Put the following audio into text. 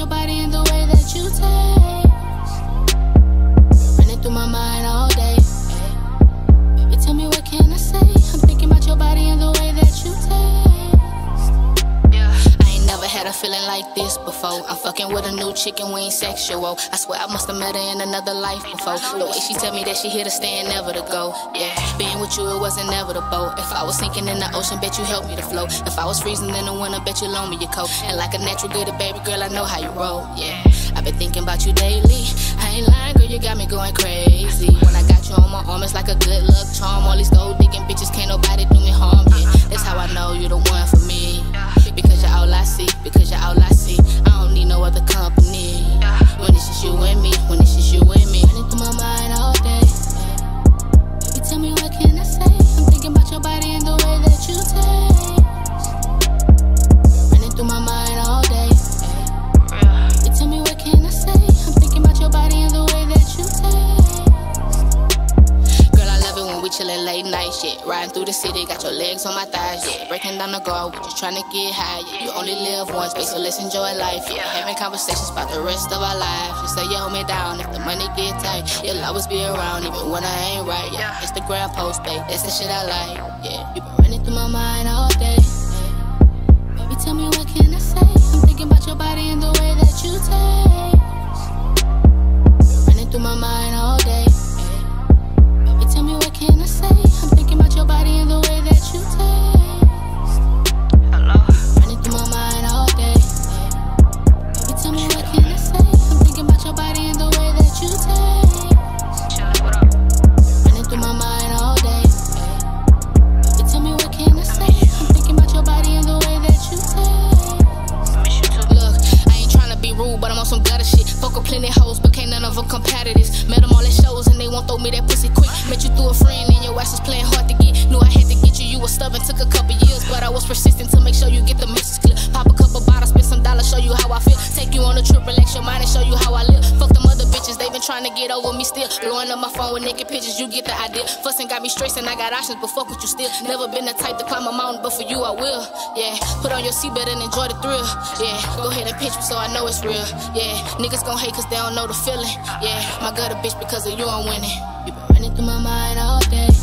your body and the way that you taste. Running through my mind all day. Baby, tell me what can I say? I'm thinking about your body and the way that you taste. I ain't never had a feeling like this before. I'm fucking with a new chick and we ain't sexual. I swear I must have met her in another life before. The way she tell me that she here to stay and never to go. Yeah, being with you, it was inevitable. If I was sinking in the ocean, bet you helped me to float. If I was freezing in the winter, bet you loan me your coat. And like a natural good baby girl, I know how you roll. Yeah, I've been thinking about you daily. I ain't lying, girl, you got me going crazy. When I got you on my arm, it's like a good luck charm. All these gold digging bitches, can't nobody do me harm. Yeah, that's how I know you the one for me. Because you're all I see, because you're all I see. I don't need no other company. When it's just you and me, when it's just you and me. Running through my mind all day. Baby, tell me what can I say? I'm thinking about your body and the way that you taste. Running through my mind all day. Baby, tell me what can I say? I'm thinking about your body and the way that you taste. Girl, I love it when we chillin' late night shit. Riding through the city, got your legs on my thighs, yeah. Breaking down the guard, we just tryna get high, yeah. You only live once, babe, so let's enjoy life, yeah. Having conversations about the rest of our lives. You say you hold me down if the money get tight. You'll always be around even when I ain't right, yeah. Instagram post, babe, that's the shit I like, yeah. You been running through my mind all day, yeah. Baby, tell me what can I say? I'm thinking about your body and the way that you taste. Running through my mind all day. Tell me what can I say? I'm thinking about your body and the way that you taste. Hello. Running through my mind all day. Baby, tell me what can I say? I'm thinking about your body and the way that you taste. What up? Running through my mind all day. Baby, tell me what can I say? I'm thinking about your body and the way that you taste. Look, I ain't trying to be rude, but I'm on some gutter shit. Fuck with plenty hoes, but can't none of them competitors. Met them all at shows and they won't throw me that pussy quick. Met you through a friend and your ass was playing hard to get. Knew I had to get you, you was stubborn, took a couple years, but I was persistent to make sure you get the message clear. Pop a couple bottles, spend some dollars, show you how I feel. Take you on a trip, relax your mind and show you how I live. Fuck them other bitches, they been trying to get over me still. Blowing up my phone with naked pictures, you get the idea. Fussing got me stressing, I got options, but fuck with you still. Never been the type to climb a mountain, but for you I will. Yeah, put on your seatbelt and enjoy the thrill. Yeah, go ahead and pinch me so I know it's real. Yeah, niggas gon' hate cause they don't know the feeling. Yeah, my gutter bitch, because of you I'm winning. You been running through my mind all day.